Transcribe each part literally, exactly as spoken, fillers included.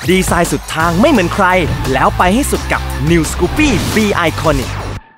ดีไซน์สุดทางไม่เหมือนใครแล้วไปให้สุดกับ New Scoopy B Iconic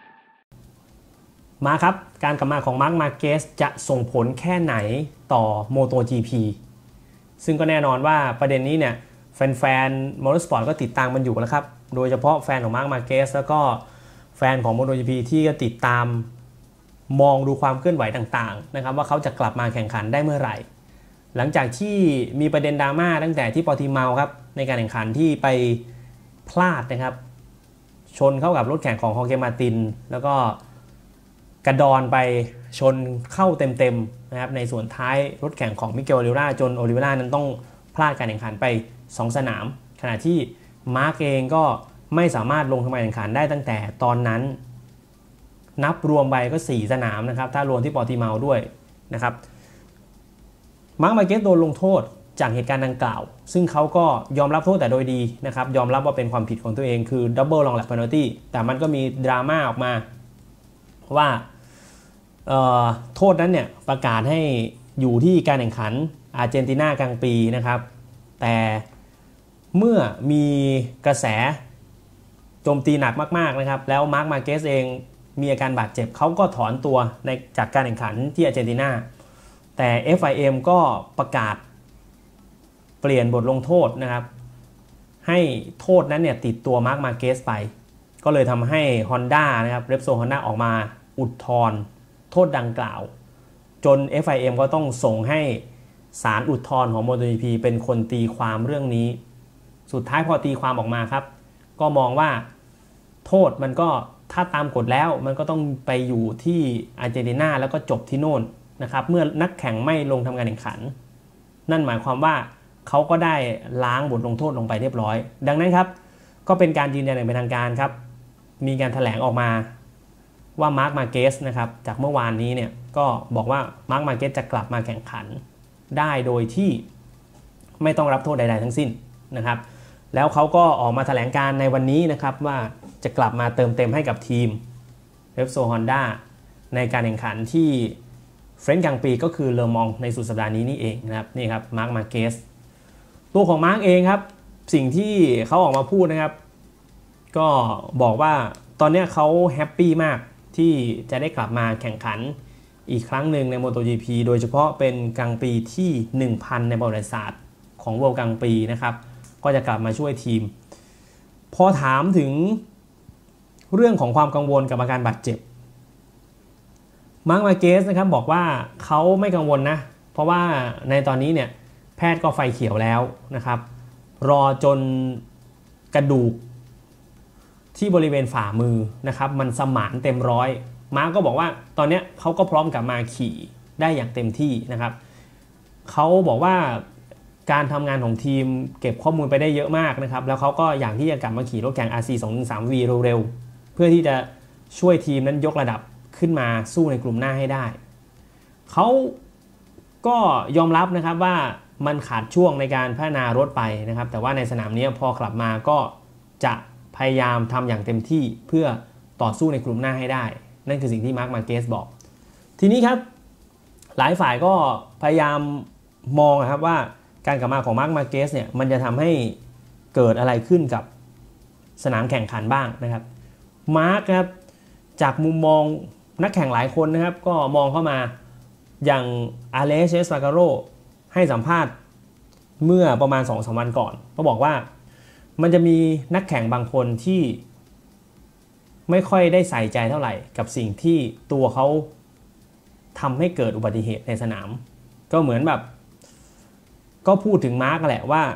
มาครับการกลับมาของมาร์ค มาร์เกสจะส่งผลแค่ไหนต่อ MotoGP ซึ่งก็แน่นอนว่าประเด็นนี้เนี่ยแฟนๆ Motorsport ก็ติดตามมันอยู่แล้วครับโดยเฉพาะแฟนของมาร์ค มาร์เกสแล้วก็แฟนของ MotoGP ที่ก็ติดตามมองดูความเคลื่อนไหวต่างๆนะครับว่าเขาจะกลับมาแข่งขันได้เมื่อไหร่หลังจากที่มีประเด็นดราม่าตั้งแต่ที่ปอร์ติเมาครับในการแข่งขันที่ไปพลาดนะครับชนเข้ากับรถแข่งของฮอร์เกมาตินแล้วก็กระดอนไปชนเข้าเต็มๆนะครับในส่วนท้ายรถแข่งของมิเกล โอลิเวราจนโอลิเวรานั้นต้องพลาดการแข่งขันไปสองสนามขณะที่มาร์กเองก็ไม่สามารถลงทำการแข่งขันได้ตั้งแต่ตอนนั้นนับรวมไปก็สี่สนามนะครับถ้ารวมที่ปอร์ติเมาด้วยนะครับมาร์ค มาร์เกสโดนลงโทษจากเหตุการณ์ดังกล่าวซึ่งเขาก็ยอมรับโทษแต่โดยดีนะครับยอมรับว่าเป็นความผิดของตัวเองคือ Double Long Lap Penalty แต่มันก็มีดราม่าออกมาว่าโทษนั้นเนี่ยประกาศให้อยู่ที่การแข่งขันอาร์เจนตินากลางปีนะครับแต่เมื่อมีกระแสโจมตีหนักมากๆนะครับแล้วมาร์ค มาร์เกสเองมีอาการบาดเจ็บเขาก็ถอนตัวในจากการแข่งขันที่อาร์เจนตินาแต่ เอฟ ไอ เอ็ม ก็ประกาศเปลี่ยนบทลงโทษนะครับให้โทษนั้นเนี่ยติดตัวมาร์ค มาร์เกสไปก็เลยทำให้ Honda นะครับ Repsol Honda ออกมาอุทธรณ์โทษดังกล่าวจน เอฟ ไอ เอ็ม ก็ต้องส่งให้ศาลอุทธรณ์ของ MotoGP เป็นคนตีความเรื่องนี้สุดท้ายพอตีความออกมาครับก็มองว่าโทษมันก็ถ้าตามกฎแล้วมันก็ต้องไปอยู่ที่อาร์เจนตินาแล้วก็จบที่โน่นนะครับเมื่อนักแข่งไม่ลงทำการแข่งขันนั่นหมายความว่าเขาก็ได้ล้างบทลงโทษลงไปเรียบร้อยดังนั้นครับก็เป็นการยืนยันอย่างเป็นทางการครับมีการแถลงออกมาว่ามาร์ค มาร์เกสนะครับจากเมื่อวานนี้เนี่ยก็บอกว่ามาร์ค มาร์เกสจะกลับมาแข่งขันได้โดยที่ไม่ต้องรับโทษใดๆทั้งสิ้นนะครับแล้วเขาก็ออกมาแถลงการในวันนี้นะครับว่าจะกลับมาเติมเต็มให้กับทีม Repsol Honda ในการแข่งขันที่เฟรนช์กลางปีก็คือเลอมองในสุดสัปดาห์นี้นี่เองนะครับนี่ครับมาร์ค มาร์เกสตัวของมาร์คเองครับสิ่งที่เขาออกมาพูดนะครับก็บอกว่าตอนนี้เขาแฮปปี้มากที่จะได้กลับมาแข่งขันอีกครั้งหนึ่งใน MotoGP โดยเฉพาะเป็นกลางปีที่ หนึ่งพัน ในประวัติศาสตร์ของเวิลด์กลางปีนะครับก็จะกลับมาช่วยทีมพอถามถึงเรื่องของความกังวลกับอาการบาดเจ็บมาร์ค มาร์เกสนะครับบอกว่าเขาไม่กังวลนะเพราะว่าในตอนนี้เนี่ยแพทย์ก็ไฟเขียวแล้วนะครับรอจนกระดูกที่บริเวณฝ่ามือนะครับมันสมานเต็มร้อยมาร์คก็บอกว่าตอนนี้เขาก็พร้อมกลับมาขี่ได้อย่างเต็มที่นะครับเขาบอกว่าการทำงานของทีมเก็บข้อมูลไปได้เยอะมากนะครับแล้วเขาก็อยากที่จะกลับมาขี่รถแข่ง อาร์ ซี สองหนึ่งสาม วี เร็วๆเพื่อที่จะช่วยทีมนั้นยกระดับขึ้นมาสู้ในกลุ่มหน้าให้ได้เขาก็ยอมรับนะครับว่ามันขาดช่วงในการพัฒนารถไปนะครับแต่ว่าในสนามนี้พอกลับมาก็จะพยายามทำอย่างเต็มที่เพื่อต่อสู้ในกลุ่มหน้าให้ได้นั่นคือสิ่งที่มาร์ค มาร์เกสบอกทีนี้ครับหลายฝ่ายก็พยายามมองนะครับว่าการกลับมาของมาร์ค มาร์เกสเนี่ยมันจะทำให้เกิดอะไรขึ้นกับสนามแข่งขันบ้างนะครับมาร์คครับจากมุมมองนักแข่งหลายคนนะครับก็มองเข้ามาอย่างอาเลส เอสปาการโรให้สัมภาษณ์เมื่อประมาณ สองถึงสาม วันก่อนเขาบอกว่ามันจะมีนักแข่งบางคนที่ไม่ค่อยได้ใส่ใจเท่าไหร่กับสิ่งที่ตัวเขาทำให้เกิดอุบัติเหตุในสนามก็เหมือนแบบก็พูดถึงมาร์กแหละว่า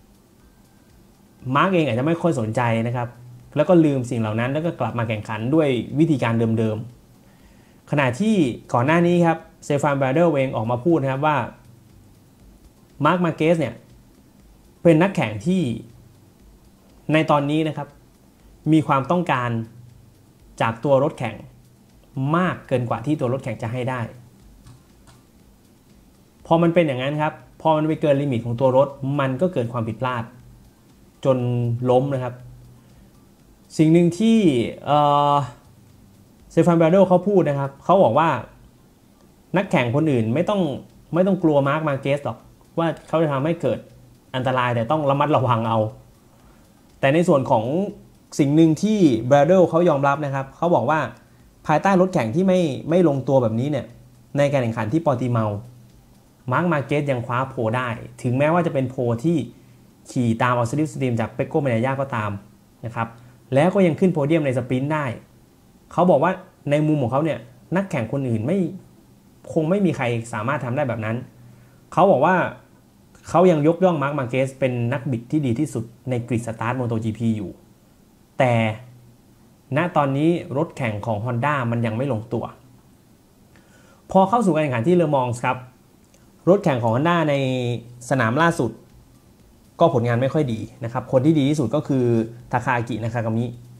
มาร์กเองอาจจะไม่ค่อยสนใจนะครับแล้วก็ลืมสิ่งเหล่านั้นแล้วก็กลับมาแข่งขันด้วยวิธีการเดิมๆขณะที่ก่อนหน้านี้ครับเซฟาน บราเดลเองออกมาพูดนะครับว่ามาร์ค มาร์เกสเนี่ยเป็นนักแข่งที่ในตอนนี้นะครับมีความต้องการจากตัวรถแข่งมากเกินกว่าที่ตัวรถแข่งจะให้ได้พอมันเป็นอย่างนั้นครับพอมันไปเกินลิมิตของตัวรถมันก็เกิดความผิดพลาดจนล้มนะครับสิ่งหนึ่งที่เซฟาน บราเดลเขาพูดนะครับเขาบอกว่านักแข่งคนอื่นไม่ต้องไม่ต้องกลัวมาร์ค มาร์เกสหรอกว่าเขาจะทำให้เกิดอันตรายแต่ต้องระมัดระวังเอาแต่ในส่วนของสิ่งหนึ่งที่แบรเดลเขายอมรับนะครับเขาบอกว่าภายใต้รถแข่งที่ไม่ไม่ลงตัวแบบนี้เนี่ยในการแข่งขันที่ปอร์ติเมามาร์ค มาร์เกสยังคว้าโพลได้ถึงแม้ว่าจะเป็นโพลที่ขี่ตามเอาสลิปสตรีมจากเปโก้ เมเนย่าก็ตามนะครับแล้วก็ยังขึ้นโพเดียมในสปรินต์ได้เขาบอกว่าในมุมของเขาเนี่ยนักแข่งคนอื่นไม่คงไม่มีใครสามารถทำได้แบบนั้นเขาบอกว่าเขายังยกย่องมาร์ค มาร์เกสเป็นนักบิดที่ดีที่สุดในกริดสตาร์ท โมโต จี พี อยู่แต่ณตอนนี้รถแข่งของ Honda มันยังไม่ลงตัวพอเข้าสู่การแข่งขันที่เลอมองส์ครับรถแข่งของ Honda ในสนามล่าสุดก็ผลงานไม่ค่อยดีนะครับคนที่ดีที่สุดก็คือทาคาอากิ นากากามิ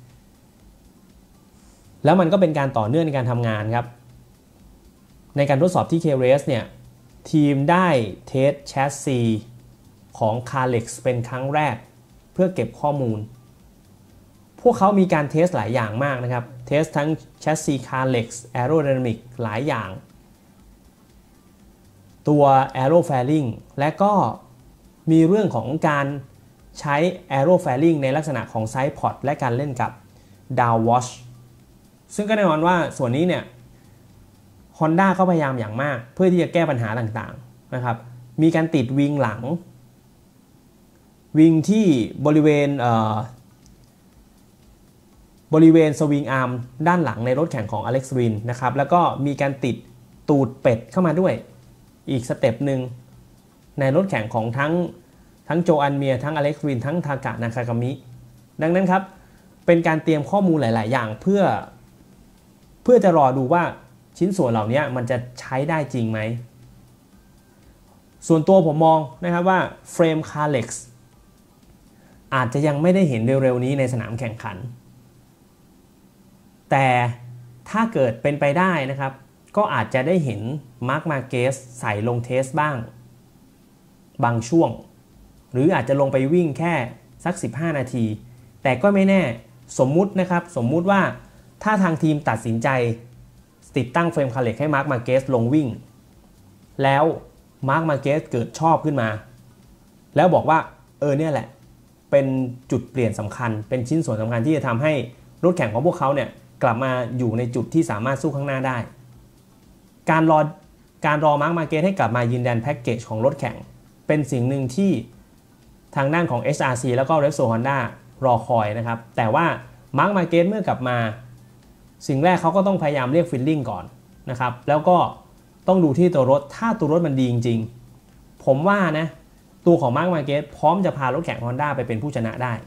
แล้วมันก็เป็นการต่อเนื่องในการทำงานครับในการทดสอบที่ K-Race เนี่ยทีมได้เทสแชสซีของ Kalex เป็นครั้งแรกเพื่อเก็บข้อมูลพวกเขามีการเทสหลายอย่างมากนะครับเทสทั้งแชสซี Kalex Aerodynamic หลายอย่างตัว Aero Fairing และก็มีเรื่องของการใช้ Aero Fairing ในลักษณะของ Side Pod และการเล่นกับ Down Wash ซึ่งก็แน่นอนว่าส่วนนี้เนี่ย Honda เขาพยายามอย่างมากเพื่อที่จะแก้ปัญหาต่างๆนะครับมีการติดวิงหลังวิงที่บริเวณบริเวณสวิงอาร์มด้านหลังในรถแข่งของอเล็กซ์วินนะครับแล้วก็มีการติดตูดเป็ดเข้ามาด้วยอีกสเต็ปหนึ่งในรถแข่งของทั้งทั้งโจอันเมียทั้งอเล็กซ์วินทั้งทากะ นากากามิดังนั้นครับเป็นการเตรียมข้อมูลหลายๆอย่างเพื่อเพื่อจะรอดูว่าชิ้นส่วนเหล่านี้มันจะใช้ได้จริงไหมส่วนตัวผมมองนะครับว่าเฟรม Kalex อาจจะยังไม่ได้เห็นเร็วๆนี้ในสนามแข่งขันแต่ถ้าเกิดเป็นไปได้นะครับก็อาจจะได้เห็นมาร์ค มาร์เกสใส่ลงเทสบ้างบางช่วงหรืออาจจะลงไปวิ่งแค่สักสิบห้านาทีแต่ก็ไม่แน่สมมุตินะครับสมมุติว่าถ้าทางทีมตัดสินใจติดตั้งเฟรม Kalex ให้มาร์ค มาร์เกสลงวิ่งแล้วมาร์ค มาร์เกสเกิดชอบขึ้นมาแล้วบอกว่าเออเนี่ยแหละเป็นจุดเปลี่ยนสำคัญเป็นชิ้นส่วนสำคัญที่จะทำให้รถแข่งของพวกเขาเนี่ยกลับมาอยู่ในจุดที่สามารถสู้ข้างหน้าได้การรอการรอมาร์ค มาร์เกสให้กลับมายืนยันแพ็กเกจของรถแข่งเป็นสิ่งหนึ่งที่ทางด้านของ เอช อาร์ ซี แล้วก็ Repsol Honda รอคอยนะครับแต่ว่ามาร์ค มาร์เกสเมื่อกลับมาสิ่งแรกเขาก็ต้องพยายามเรียกฟีลลิ่งก่อนนะครับแล้วก็ต้องดูที่ตัวรถถ้าตัวรถมันดีจริงๆผมว่านะตัวของมาร์ค มาร์เกสพร้อมจะพารถแข่ง Honda ไปเป็นผู้ชนะได้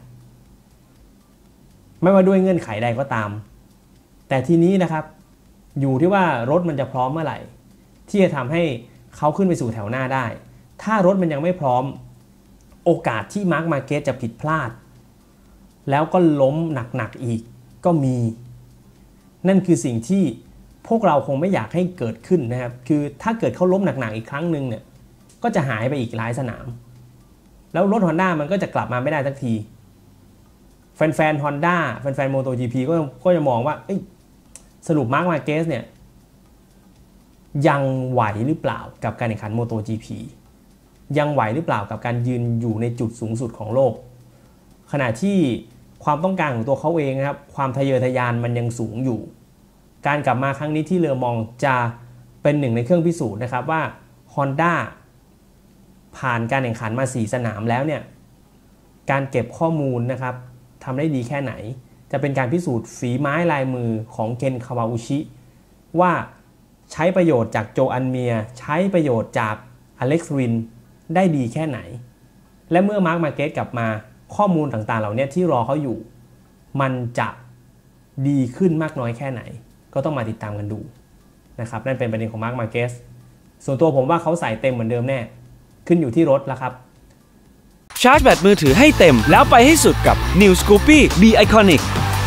ไม่ว่าด้วยเงื่อนไขใดก็ตามแต่ทีนี้นะครับอยู่ที่ว่ารถมันจะพร้อมเมื่อไหร่ที่จะทำให้เขาขึ้นไปสู่แถวหน้าได้ถ้ารถมันยังไม่พร้อมโอกาสที่มาร์ค มาร์เกสจะผิดพลาดแล้วก็ล้มหนักๆอีกก็มีนั่นคือสิ่งที่พวกเราคงไม่อยากให้เกิดขึ้นนะครับคือถ้าเกิดเขาล้มหนักๆอีกครั้งหนึ่งเนี่ยก็จะหายไปอีกหลายสนามแล้วรถ Honda มันก็จะกลับมาไม่ได้สักทีแฟนๆ Honda แฟนๆ MotoGP ก็ก็จะมองว่าสรุปมาร์ค มาร์เกสเนี่ยยังไหวหรือเปล่ากับการแข่งขัน MotoGP ยังไหวหรือเปล่ากับการยืนอยู่ในจุดสูงสุดของโลกขณะที่ความต้องการของตัวเขาเองนะครับความทะเยอทะยานมันยังสูงอยู่การกลับมาครั้งนี้ที่เลอมองจะเป็นหนึ่งในเครื่องพิสูจน์นะครับว่า Honda ผ่านการแข่งขันมาสี่สนามแล้วเนี่ยการเก็บข้อมูลนะครับทำได้ดีแค่ไหนจะเป็นการพิสูจน์ฝีไม้ลายมือของเคนคาวาอุชิว่าใช้ประโยชน์จากโจอันเมียใช้ประโยชน์จากอเล็กซ์วินได้ดีแค่ไหนและเมื่อมาร์ค มาร์เกสกลับมาข้อมูลต่างๆเหล่านี้ที่รอเขาอยู่มันจะดีขึ้นมากน้อยแค่ไหนก็ต้องมาติดตามกันดูนะครับนั่นเป็นประเด็นของมาร์ค มาร์เกสส่วนตัวผมว่าเขาใส่เต็มเหมือนเดิมแน่ขึ้นอยู่ที่รถแล้วครับชาร์จแบตมือถือให้เต็มแล้วไปให้สุดกับ New Scoopy B Iconic